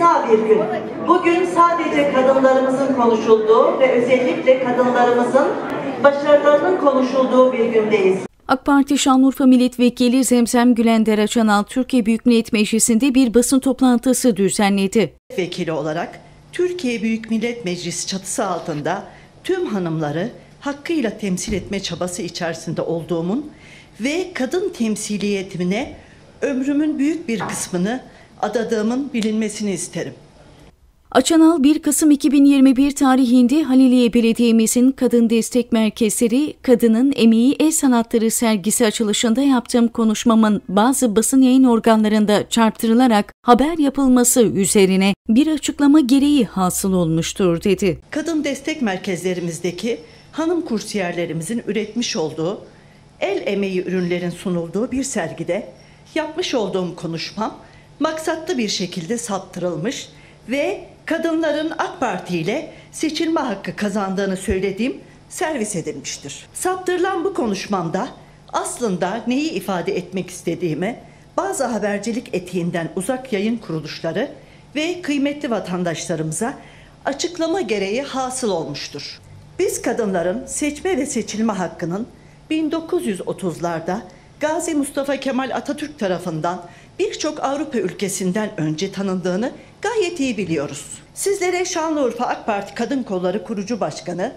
istisna bir gün. Bugün sadece kadınlarımızın konuşulduğu ve özellikle kadınlarımızın başarılarının konuşulduğu bir gündeyiz. AK Parti Şanlıurfa Milletvekili Zemzem Gülender Açanal, Türkiye Büyük Millet Meclisi'nde bir basın toplantısı düzenledi. Vekili olarak Türkiye Büyük Millet Meclisi çatısı altında tüm hanımları hakkıyla temsil etme çabası içerisinde olduğumun ve kadın temsiliyetine ömrümün büyük bir kısmını adadığımın bilinmesini isterim. Açanal, 1 Kasım 2021 tarihinde Haliliye Belediye'mizin Kadın Destek Merkezleri Kadının Emeği El Sanatları sergisi açılışında yaptığım konuşmamın bazı basın yayın organlarında çarptırılarak haber yapılması üzerine bir açıklama gereği hasıl olmuştur dedi. Kadın destek merkezlerimizdeki hanım kursiyerlerimizin üretmiş olduğu el emeği ürünlerin sunulduğu bir sergide yapmış olduğum konuşmam maksatlı bir şekilde saptırılmış ve kadınların AK Parti ile seçilme hakkı kazandığını söylediğim servis edilmiştir. Saptırılan bu konuşmamda aslında neyi ifade etmek istediğimi bazı habercilik etiğinden uzak yayın kuruluşları ve kıymetli vatandaşlarımıza açıklama gereği hasıl olmuştur. Biz kadınların seçme ve seçilme hakkının 1930'larda Gazi Mustafa Kemal Atatürk tarafından birçok Avrupa ülkesinden önce tanındığını gayet iyi biliyoruz. Sizlere Şanlıurfa AK Parti Kadın Kolları Kurucu Başkanı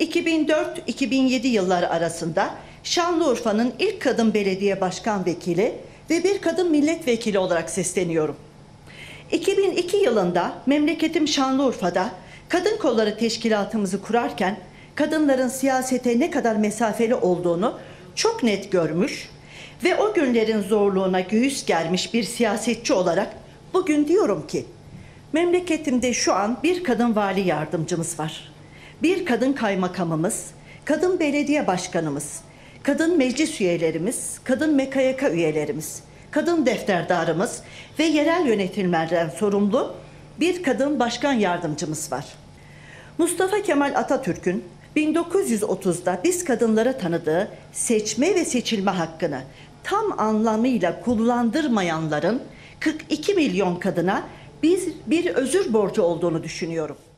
2004-2007 yılları arasında Şanlıurfa'nın ilk kadın belediye başkan vekili ve bir kadın milletvekili olarak sesleniyorum. 2002 yılında memleketim Şanlıurfa'da Kadın Kolları Teşkilatımızı kurarken kadınların siyasete ne kadar mesafeli olduğunu çok net görmüş ve o günlerin zorluğuna göğüs germiş bir siyasetçi olarak bugün diyorum ki memleketimde şu an bir kadın vali yardımcımız var. Bir kadın kaymakamımız, kadın belediye başkanımız, kadın meclis üyelerimiz, kadın MKYK üyelerimiz, kadın defterdarımız ve yerel yönetimlerden sorumlu bir kadın başkan yardımcımız var. Mustafa Kemal Atatürk'ün 1930'da biz kadınlara tanıdığı seçme ve seçilme hakkını tam anlamıyla kullandırmayanların 42 milyon kadına bir özür borcu olduğunu düşünüyorum.